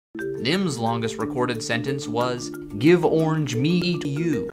Nim's longest recorded sentence was, "Give orange me to you."